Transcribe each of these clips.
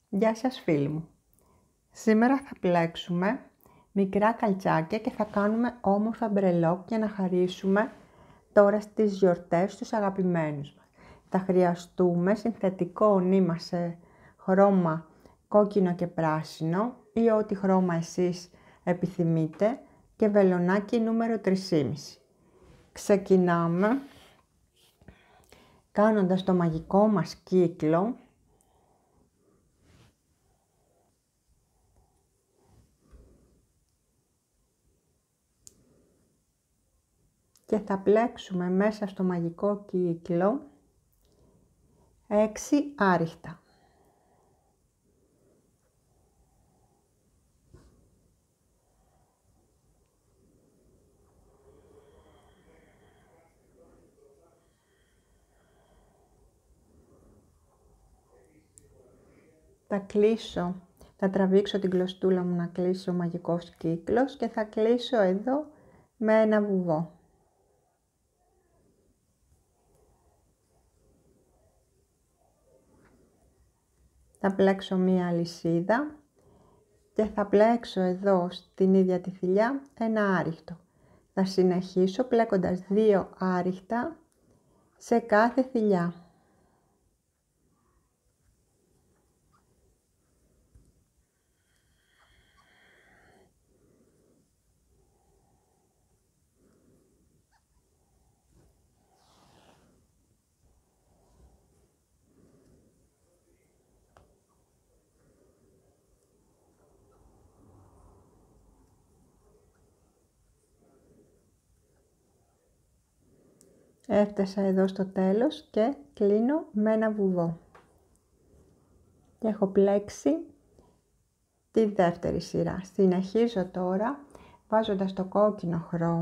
Γεια σας φίλοι μου. Σήμερα θα πλέξουμε μικρά καλτσάκια και θα κάνουμε όμορφα μπρελόκ για να χαρίσουμε τώρα στις γιορτές στους αγαπημένους μας. Θα χρειαστούμε συνθετικό νήμα σε χρώμα κόκκινο και πράσινο ή ό,τι χρώμα εσείς επιθυμείτε και βελονάκι νούμερο 3,5. Ξεκινάμε κάνοντας το μαγικό μας κύκλο . Και θα πλέξουμε μέσα στο μαγικό κύκλο 6 άριχτα. Θα τραβήξω την κλωστούλα μου να κλείσει ο μαγικός κύκλος και θα κλείσω εδώ με ένα βουβό. Θα πλέξω μία αλυσίδα και θα πλέξω εδώ στην ίδια τη θηλιά ένα άριχτο. Θα συνεχίσω πλέκοντας 2 άριχτα σε κάθε θηλιά. Έφτασα εδώ στο τέλος και κλείνω με ένα βουβό. Και έχω πλέξει τη δεύτερη σειρά. Συνεχίζω τώρα βάζοντας το κόκκινο χρώμα .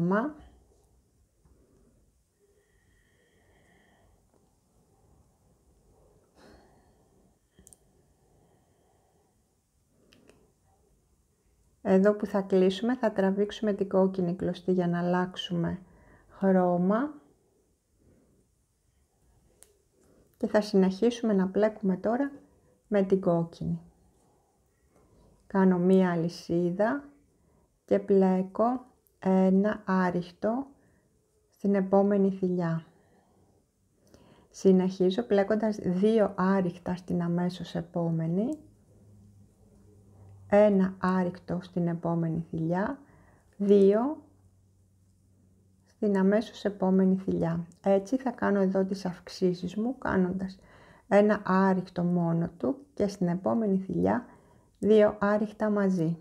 Εδώ που θα κλείσουμε θα τραβήξουμε την κόκκινη κλωστή για να αλλάξουμε χρώμα. Και θα συνεχίσουμε να πλέκουμε τώρα με την κόκκινη. Κάνω μία αλυσίδα και πλέκω ένα άριχτο στην επόμενη θηλιά. Συνεχίζω πλέκοντας 2 άριχτα στην αμέσως επόμενη, ένα άριχτο στην επόμενη θηλιά, 2 στην αμέσως επόμενη θηλιά. Έτσι θα κάνω εδώ τις αυξήσεις μου κάνοντας ένα άριχτο μόνο του και στην επόμενη θηλιά 2 άριχτα μαζί.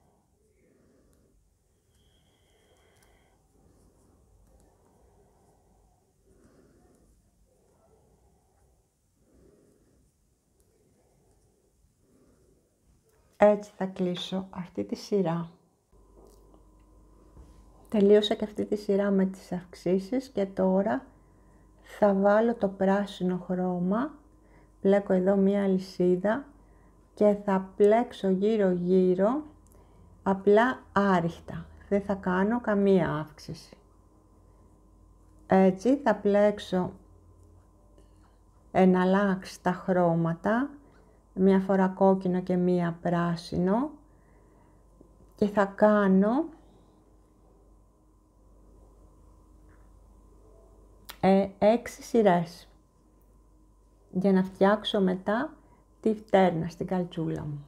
Έτσι θα κλείσω αυτή τη σειρά. Τελείωσα και αυτή τη σειρά με τις αυξήσεις και τώρα θα βάλω το πράσινο χρώμα. Πλέκω εδώ μία αλυσίδα και θα πλέξω γύρω γύρω απλά άριχτα. Δεν θα κάνω καμία αύξηση. Έτσι θα πλέξω εναλλάξ τα χρώματα, μία φορά κόκκινο και μία πράσινο και θα κάνω 6 σειρές για να φτιάξω μετά τη φτέρνα στην καλτσούλα μου.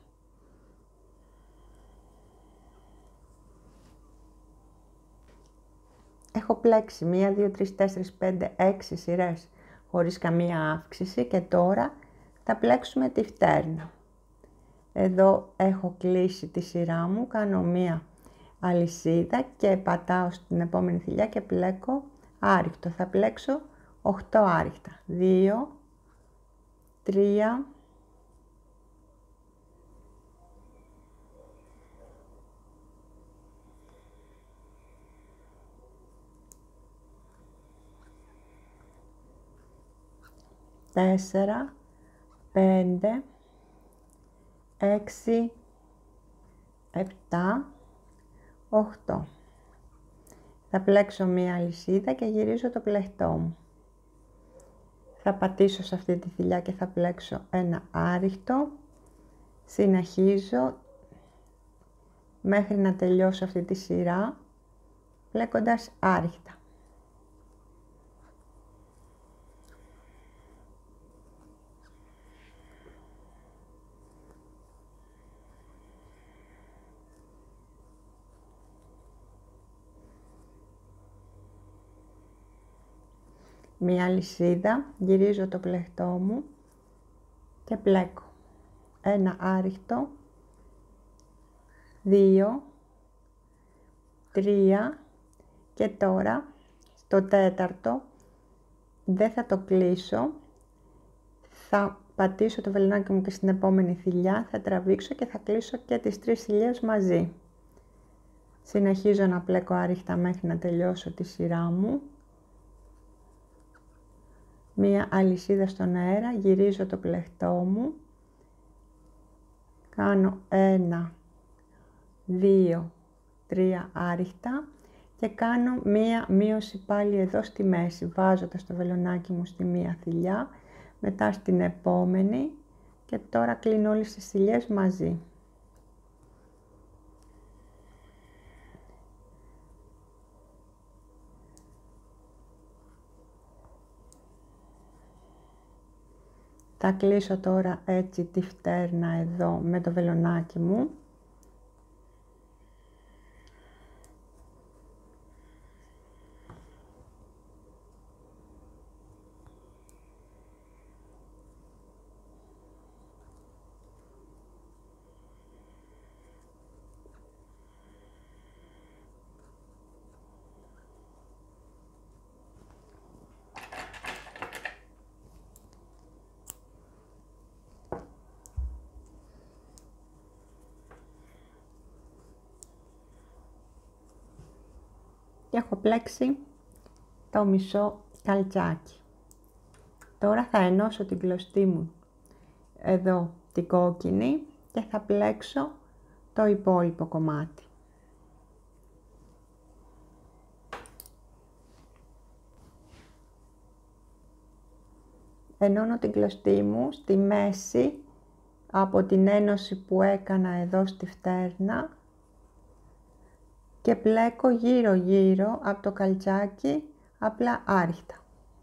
Έχω πλέξει 1, 2, 3, 4, 5, 6 σειρές χωρίς καμία αύξηση και τώρα θα πλέξουμε τη φτέρνα. Εδώ έχω κλείσει τη σειρά μου, κάνω μία αλυσίδα και πατάω στην επόμενη θηλιά και πλέκω άριχτο. Θα πλέξω 8 άριχτα. 2, 3, 4, 5, 6, 7, 8. Θα πλέξω μία αλυσίδα και γυρίζω το πλεκτό μου. Θα πατήσω σε αυτή τη θηλιά και θα πλέξω ένα άριχτο Συνεχίζω μέχρι να τελειώσω αυτή τη σειρά, πλέκοντας άριχτα. Μία αλυσίδα, γυρίζω το πλεκτό μου και πλέκω. Ένα άριχτο, 2, 3 και τώρα στο τέταρτο δεν θα το κλείσω, θα πατήσω το βελονάκι μου και στην επόμενη θηλιά θα τραβήξω και θα κλείσω και τις 3 θηλιές μαζί. Συνεχίζω να πλέκω άριχτα μέχρι να τελειώσω τη σειρά μου. Μία αλυσίδα στον αέρα, γυρίζω το πλεκτό μου, κάνω 1, 2, 3 άριχτα και κάνω μία μείωση πάλι εδώ στη μέση, βάζοντας το βελονάκι μου στη μία θηλιά, μετά στην επόμενη και τώρα κλείνω όλες τις θηλιές μαζί. Θα κλείσω τώρα έτσι τη φτέρνα εδώ με το βελονάκι μου. Και έχω πλέξει το μισό καλτσάκι. Τώρα θα ενώσω την κλωστή μου εδώ την κόκκινη και θα πλέξω το υπόλοιπο κομμάτι. Ενώνω την κλωστή μου στη μέση από την ένωση που έκανα εδώ στη φτέρνα και πλέκω γύρω γύρω από το καλτσάκι απλά άριχτα.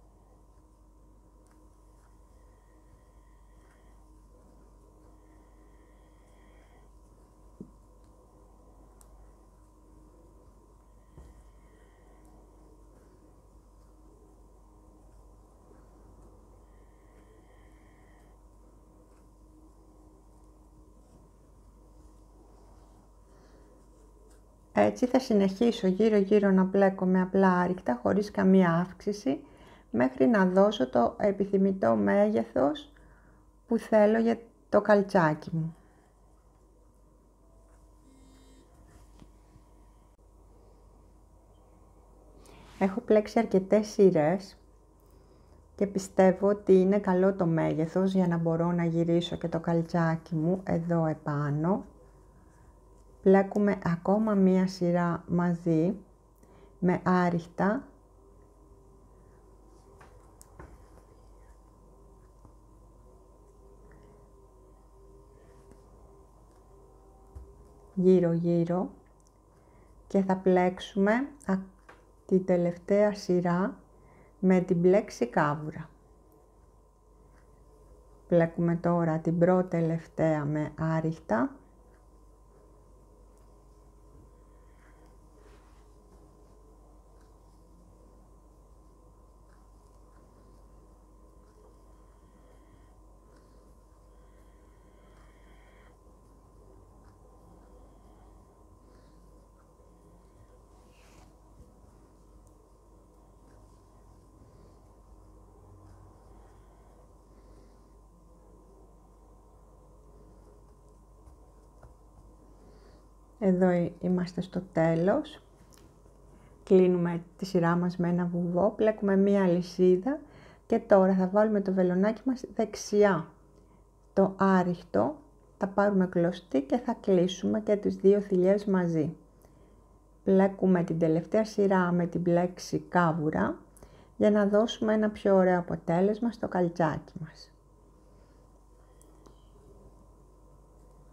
Έτσι θα συνεχίσω γύρω γύρω να πλέκω με απλά άριχτα χωρίς καμία αύξηση μέχρι να δώσω το επιθυμητό μέγεθος που θέλω για το καλτσάκι μου. Έχω πλέξει αρκετές σειρές και πιστεύω ότι είναι καλό το μέγεθος για να μπορώ να γυρίσω και το καλτσάκι μου εδώ επάνω. Πλέκουμε ακόμα μία σειρά μαζί με άριχτα. Γύρω γύρω και θα πλέξουμε την τελευταία σειρά με την πλέξη κάβουρα. Πλέκουμε τώρα την πρώτη τελευταία με άριχτα. Εδώ είμαστε στο τέλος. Κλείνουμε τη σειρά μας με ένα βουβό, πλέκουμε μία αλυσίδα και τώρα θα βάλουμε το βελονάκι μας δεξιά. Το άριχτο θα πάρουμε κλωστή και θα κλείσουμε και τις δύο θηλιές μαζί. Πλέκουμε την τελευταία σειρά με την πλέξη κάβουρα για να δώσουμε ένα πιο ωραίο αποτέλεσμα στο καλτσάκι μας.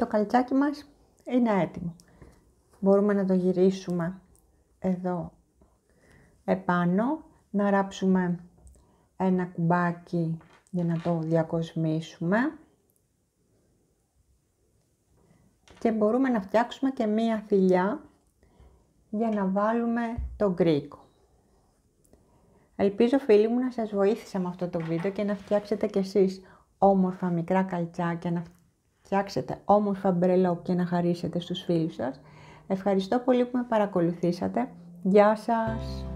το καλτσάκι μας είναι έτοιμο. Μπορούμε να το γυρίσουμε εδώ επάνω, να ράψουμε ένα κουμπάκι για να το διακοσμήσουμε και μπορούμε να φτιάξουμε και μία θηλιά για να βάλουμε το γκρίκο. Ελπίζω φίλοι μου να σας βοήθησα με αυτό το βίντεο και να φτιάξετε κι εσείς όμορφα μικρά καλτσάκια, να φτιάξετε όμορφα μπρελόκ και να χαρίσετε στους φίλους σας. Ευχαριστώ πολύ που με παρακολουθήσατε. Γεια σας!